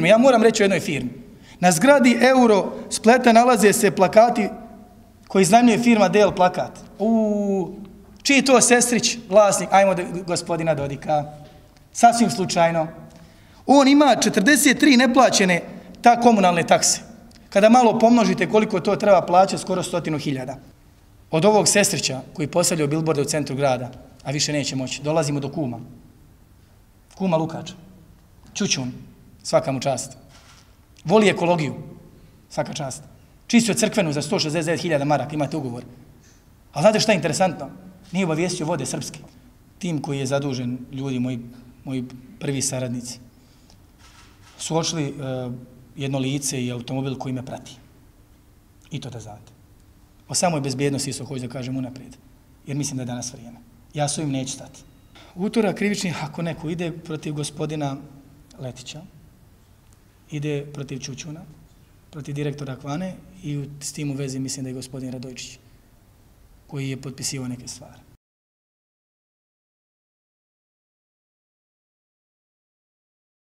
Ja moram reći o jednoj firmi. Na zgradi Euro Spleta nalaze se plakati koji iznajmljuje firma DL Plakat. Čiji je to sestrić, vlasnik, ajmo gospodina Dodika. Sasvim slučajno. On ima 43 neplaćene komunalne takse. Kada malo pomnožite koliko to treba plaćati, skoro 100.000. Od ovog sestrića koji postavljaju bilborde u centru grada, a više neće moći, dolazimo do kuma. Kuma Lukača. Čučun, svaka mu čast. Voli ekologiju, svaka čast. Čistio crkvenu za 169.000 maraka, imate ugovor. A znate šta je interesantno? Nije obavijestio Vode Srpske. Tim koji je zadužen, ljudi, moji prvi saradnici, su očili jedno lice i automobil koji me prati. I to da znate. O samoj bezbjednosti isto hoću da kažem unaprijed. Jer mislim da je danas vrijeme. Ja s ovim neću stati. Utorak krivični, ako neko ide protiv gospodina Letića, ide protiv Čučuna, protiv direktora Kvane i s tim u vezi mislim da je gospodin Radojčić koji je potpisivao neke stvari.